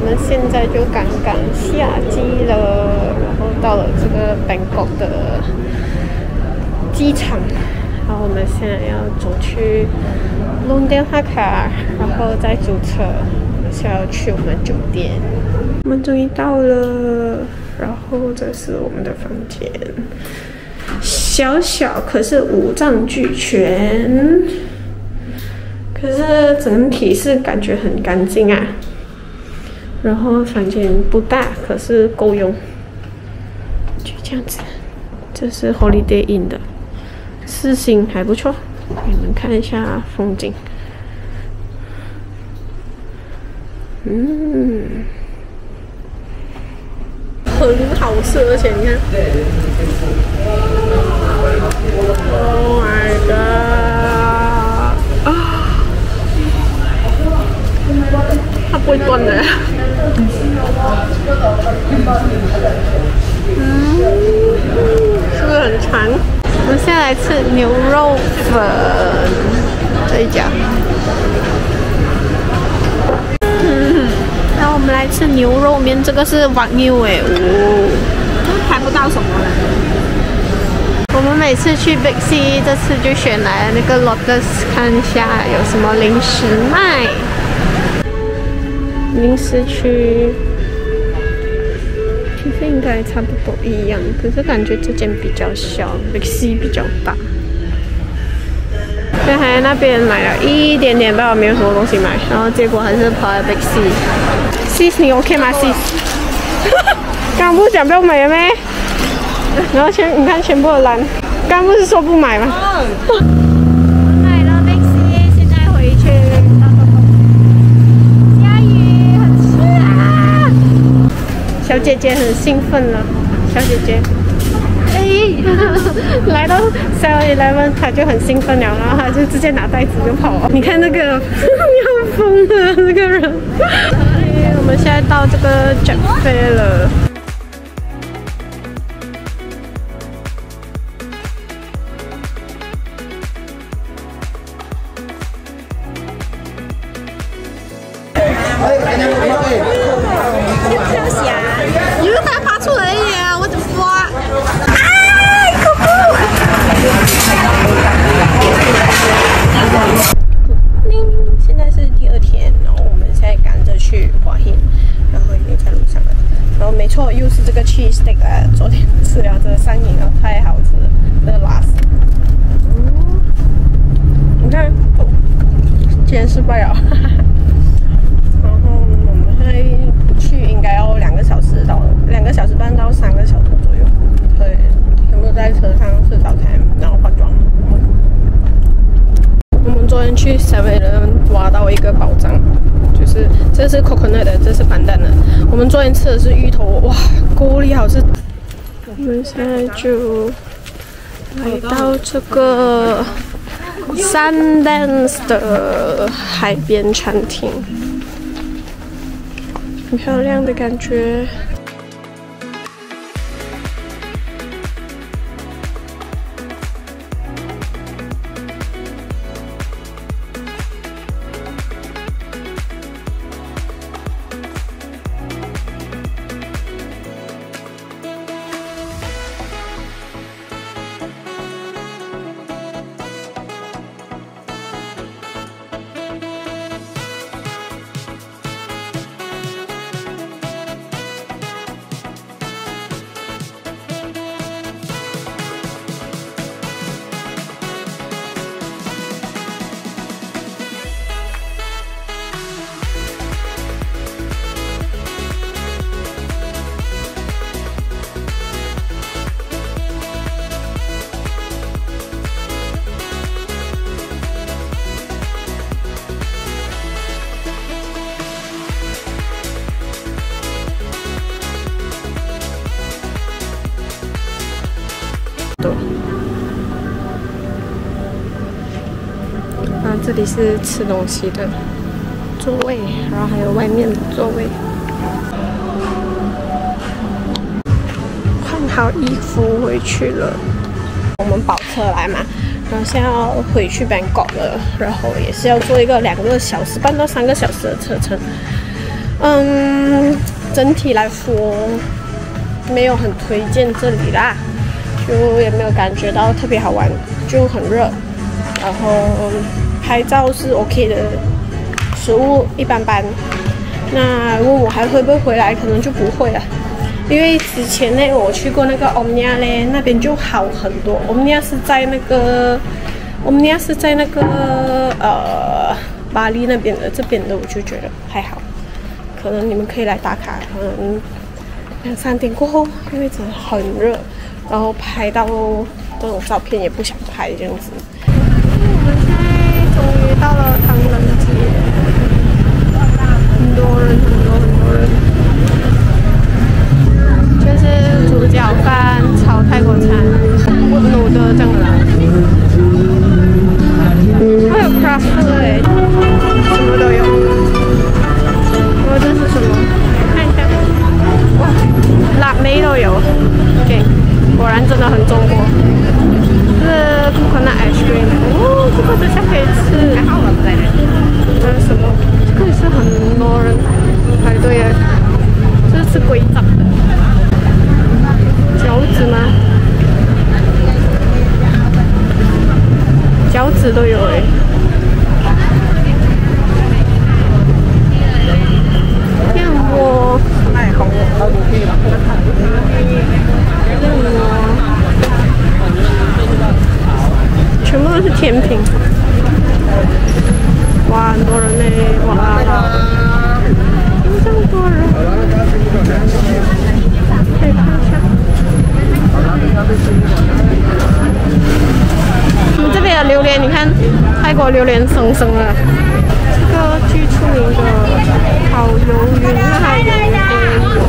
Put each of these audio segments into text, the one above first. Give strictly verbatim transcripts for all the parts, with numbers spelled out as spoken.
们现在就刚刚下机了，然后到了这个 Bangkok 的机场，然后我们现在要走去弄电话卡，然后再租车，是要去我们酒店。我们终于到了，然后这是我们的房间，小小可是五脏俱全。 可是整体是感觉很干净啊，然后房间不大，可是够用，就这样子。这是 Holiday Inn 的，四星还不错。你们看一下风景，嗯，很好吃，而且你看 ，Oh my god！ 啊！ 它不会断的。嗯，是不是很长？我们现在来吃牛肉粉这一家。嗯，然后我们来吃牛肉面，这个是Wagyu牛哎，哦，拍不到什么了。我们每次去 Big C， 这次就选来那个 Lotus， 看一下有什么零食卖。 零食区其实应该差不多一样，可是感觉这间比较小 ，Big C 比较大。刚才那边买了一点点吧，没有什么东西买，然后结果还是跑来 Big C。Sis， 你 OK 吗 ？Sis？ 刚不是讲不要买了咩？然后全你看全部的蓝，刚不是说不买吗？买了 Big C， 现在回去。 小姐姐很兴奋了，小姐姐，哎，来到 seven eleven， 她就很兴奋了，然后她就直接拿袋子就跑了。你看那个，你好疯啊，这个人！哎，我们现在到这个 Jet Fair 了。 有它爬出来呀！我的妈！哎，恐怖！现在是第二天，然后我们现在赶着去华欣，然后已经在路上了。然后没错，又是这个 cheese steak 啊！昨天吃了这上瘾了，太好吃了，这个拉丝。嗯，你看，哦，竟然失败了，哈哈。 然后我们现在去应该要两个小时到两个小时半到三个小时左右，对，全部在车上吃早餐，然后化妆。我们昨天去 seven eleven 挖到一个宝藏，就是这是 coconut 的，这是板蛋的。我们昨天吃的是芋头，哇，够力好吃。我们现在就来到这个 Sundance 的海边餐厅。 很漂亮的感觉。啊，这里是吃东西的座位，然后还有外面的座位。换好衣服回去了，我们包车来嘛，然后现在要回去 Bangkok 了，然后也是要坐一个两个小时半到三个小时的车程。 嗯，整体来说没有很推荐这里啦，就也没有感觉到特别好玩，就很热。然后拍照是 OK 的，食物一般般。那问我还会不会回来，可能就不会了。 因为之前呢，我去过那个 Omnia 嘞，那边就好很多。Omnia 是在那个 Omnia 是在那个呃巴黎那边的，这边的我就觉得还好。可能你们可以来打卡，可能两三点过后，因为真的很热，然后拍到这种照片也不想拍这样子。我们现在终于到了唐人街，很多人，很多很多人。 就是猪脚饭、炒泰国餐，我卤的这样的。还有 craft food 哎，什么都有。哦，这是什么？看一下。哇，辣妹都有。对，果然真的很中国。这是 coconut ice cream。哦，这个等下可以吃。还好了，不在那。这是什么？这个也是很多人排队耶。这是龟掌的。 饺子吗？饺子都有哎。燕窝，燕窝，全部都是甜品。哇，很多人呢！哇哇，这么多人。可以看一下。 我们这边的榴莲，你看泰国榴莲生生了。这个最出名的烤鱿鱼，还有也有。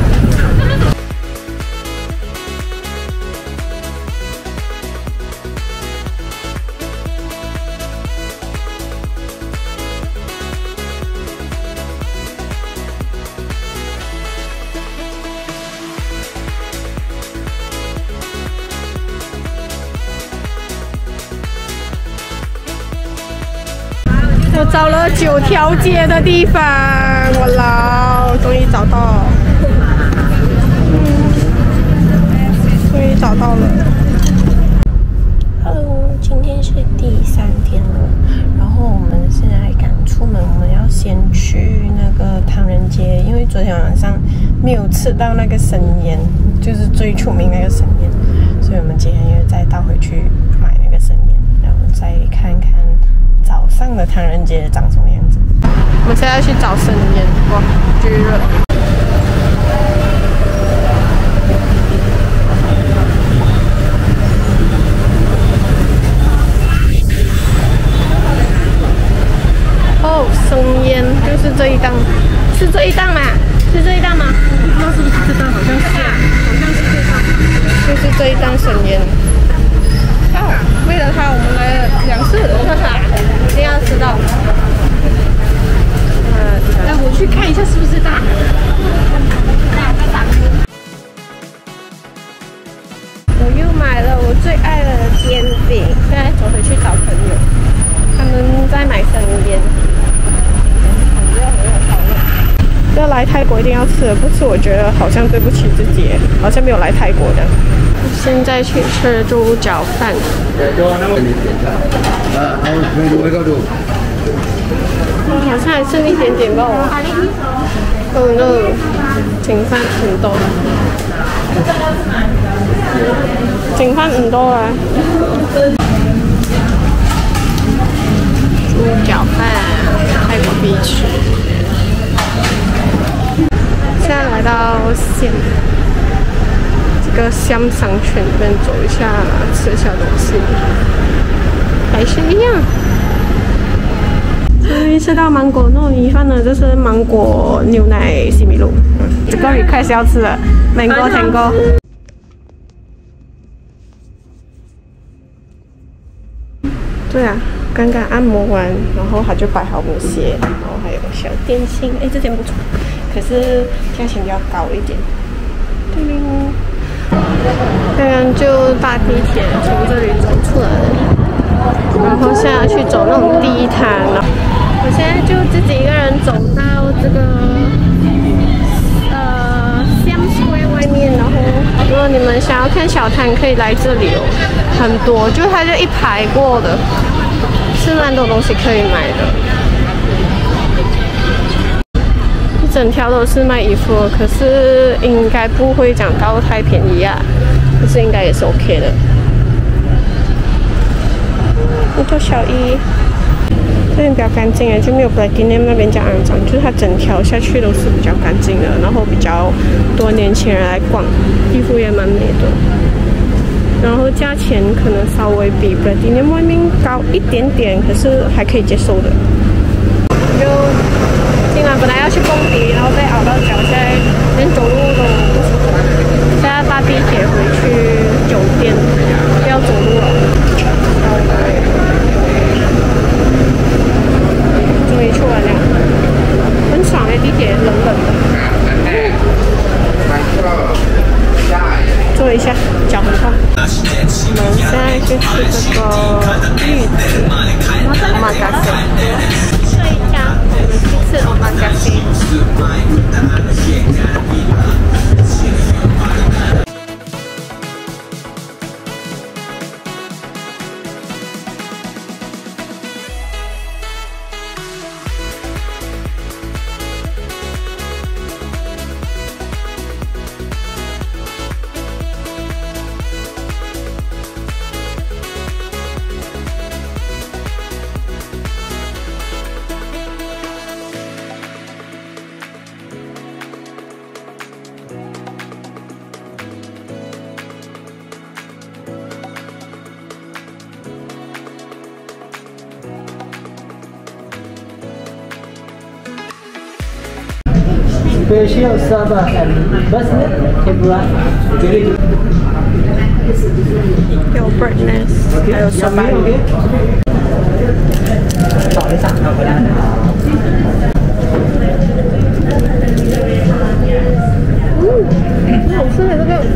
我找了九条街的地方，我老，终于找到，嗯，终于找到了。Hello， 今天是第三天了，然后我们现在赶出门，我们要先去那个唐人街，因为昨天晚上没有吃到那个生腌，就是最出名那个生腌，所以我们今天又再倒回去买那个生腌，然后再看看。 早上的唐人街长什么样子？我们现在要去找生腌，哇，巨热！哦，生腌就是这一档，是这一档吗？是这一档吗？不知道是不是这档，好像是，好像是这档，就是这一档生腌。 哦，为了它，我们来了两次，哈哈，一定要吃到。呃，来我去看一下是不是大。我又买了我最爱的煎饼，现在走回去找朋友，他们在买生腌，很热很热，好热。要来泰国一定要吃的，不吃我觉得好像对不起自己，好像没有来泰国的。 现在去吃猪脚饭。好像还剩一点点吧。哦 no， 剩翻唔多。剩翻唔多啊。猪腳飯，泰國必吃。現在來到現這個香商圈裡面走一下，吃一下東西，還是一樣。終於吃到芒果糯米飯了，這是芒果牛奶西米露。嗯，終於開始要吃了，Mango Tango。對啊，剛剛按摩完，然後他就擺好母鞋，然後還有小點心，哎，這點不錯，可是價錢比較高一點。叮鈴，剛剛就搭地鐵從這裡走出來，然後現在去走那種地攤了。我現在就自己一個人走到這個如果你们想要看小摊，可以来这里哦，很多，就它就一排过的，是蛮多东西可以买的。一整条都是卖衣服，可是应该不会讲到太便宜啊，可是应该也是 OK 的。一套小衣。 这边比较干净诶，就没有 Platinum 那边这样肮脏，就是它整条下去都是比较干净的，然后比较多年轻人来逛，衣服也蛮美的，然后价钱可能稍微比 Platinum 外面高一点点，可是还可以接受的。就今晚本来要去蹦迪，然后被熬到脚，现在连走路都不舒服，现在搭地铁回去酒店，不要走路了。 终于出来了，很爽的地铁，冷冷的。坐一下，脚很痛。我们现在就吃这个玉子 omakase， 这一家我们去吃 omakase。 Special Saba and Basnet Tempura. 有 bird nest， 还有手把鱼。 找一下，好不啦？ 嗯，很好吃的这个。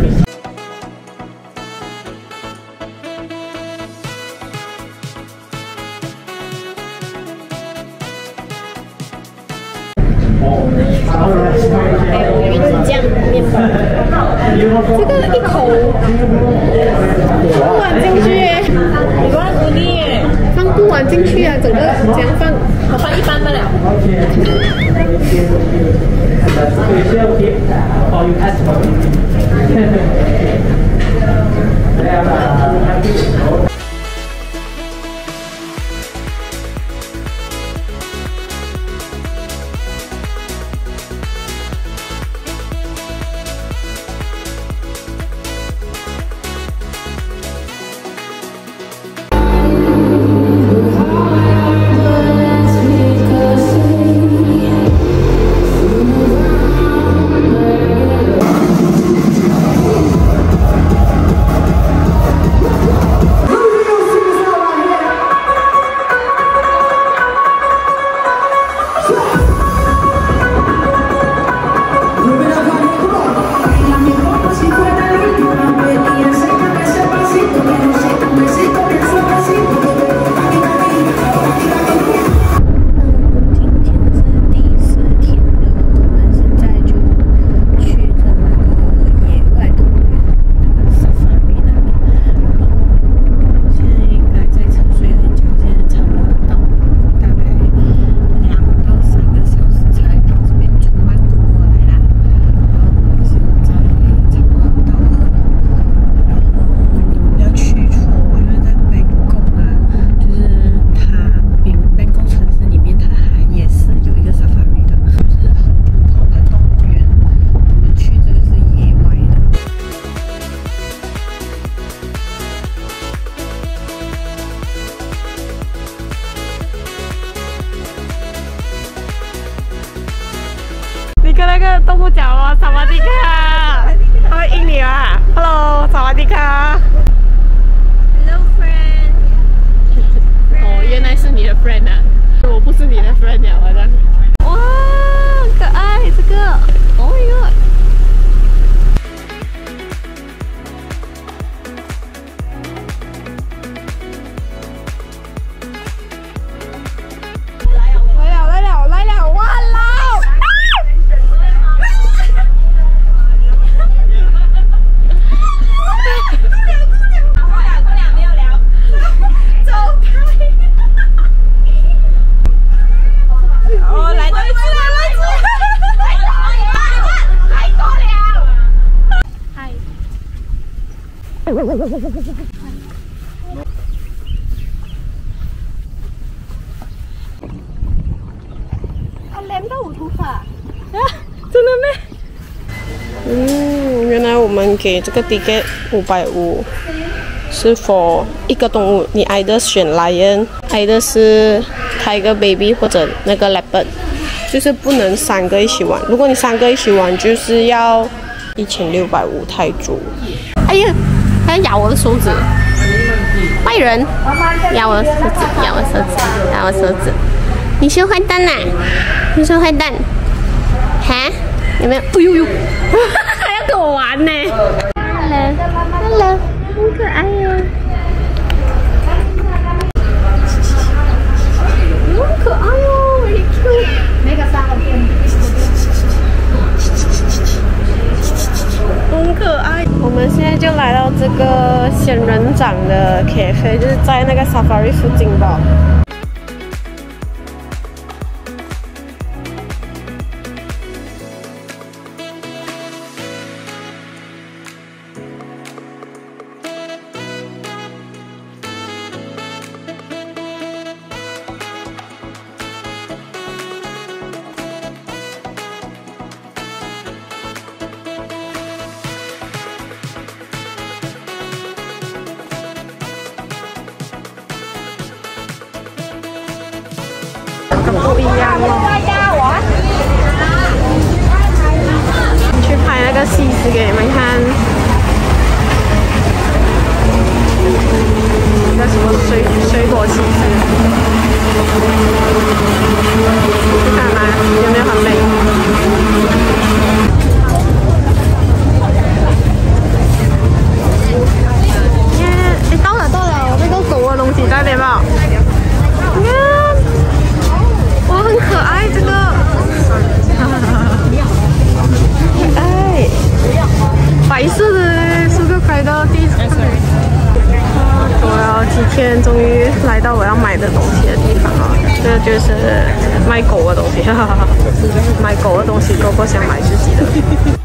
还有云酱面包，这个一口放不完进去耶，你放不腻耶，放不完进去啊，整个这样放，我放一半不了。跟那个动物讲哦，萨瓦迪卡，他会应你啊 ，Hello， 萨瓦迪卡 Hello friend。 哦，原来是你的 friend 啊，我不是你的 friend 呀，我的。哇，可爱这个 ，Oh my god。 我他连到我头发啊？真的咩？嗯，原来我们给这个 ticket 五百五。 是 for 一个动物，你 either 选 lion，either 是 tiger baby 或者那个 leopard， 就是不能三个一起玩。如果你三个一起玩，就是要一千六百五泰铢。哎呀，它要咬我的手指，坏人！咬我的手指，咬我手指，咬我手指。你是坏蛋呐、啊！你是坏蛋。哈？有没有？哎呦呦！还要跟我玩呢 ！Hello，Hello。 很可爱呀、啊，很可爱哦 ，very cute。那个三个店，很可爱。我们现在就来到这个仙人掌的 cafe， 就是在那个 Safari 附近吧。 不一样哦！去拍那个西施给你们看，那个什么水水果西施，看吗？有没有很美？耶！你到了到了，那个狗的东西在那边吧？你看。 我很可爱，这个，可爱，白色的，是个开到第一次。啊，走了几天，终于来到我要买的东西的地方了。这个就是卖狗的东西，哈哈哈，买狗的东西，狗狗想买自己的。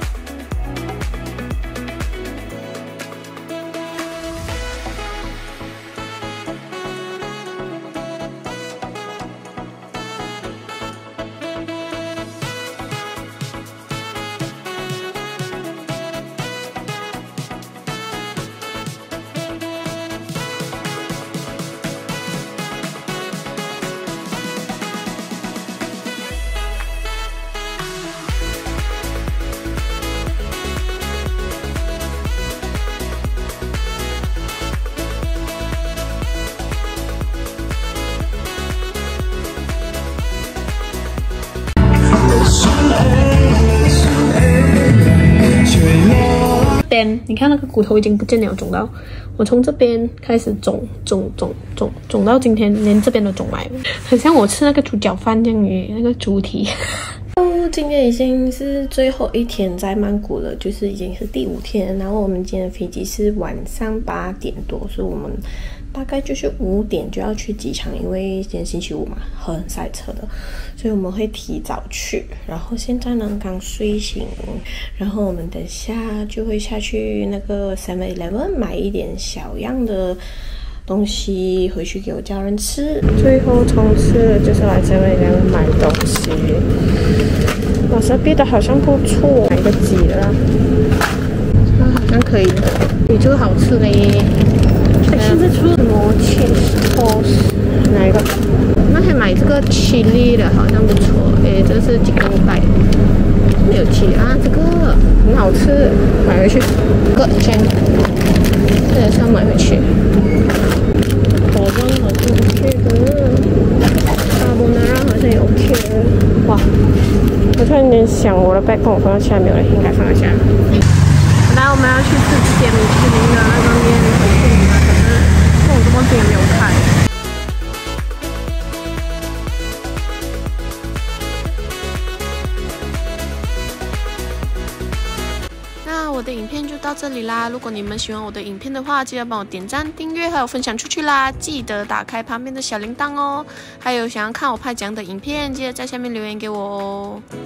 边，你看那个骨头已经不见了，肿到我从这边开始肿肿肿肿肿到今天，连这边都肿来了，很像我吃那个猪脚饭这样的那个猪蹄。哦，今天已经是最后一天在曼谷了，就是已经是第五天。然后我们今天的飞机是晚上八点多，所以我们大概就是五点就要去机场，因为今天星期五嘛，很塞车的，所以我们会提早去。然后现在呢，刚睡醒，然后我们等下就会下去那个 seven eleven 买一点小样的东西回去给我家人吃。最后冲刺就是来seven eleven买东西。瓦萨比的好像不错，买个几了，啊，好像可以的，比这个好吃嘞。现在出什么 cheese toast 哪一个？那还买这个 chili 的，好像不错。诶，这是几个百？没有 chili 啊，这个很好吃，买回去。这个 jam， 这也是要买回去。包装好像 OK 的，卡布纳拉好像也 OK 的。哇，我突然间想，我的 bag 帮我放到下面了，应该放得下。本来我们要去吃点米其林的那个面回去的，可是这种东西也没有开。那我的影片就到这里啦！如果你们喜欢我的影片的话，记得帮我点赞、订阅还有分享出去啦！记得打开旁边的小铃铛哦。还有想要看我拍怎样的影片，记得在下面留言给我哦。